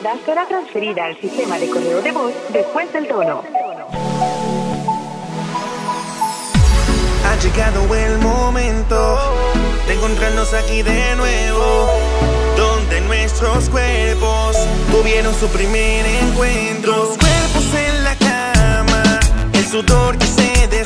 llamada será transferida al sistema de correo de voz después del tono. Ha llegado el momento de encontrarnos aquí de nuevo, donde nuestros cuerpos tuvieron su primer encuentro. Los cuerpos en la cama, el sudor que se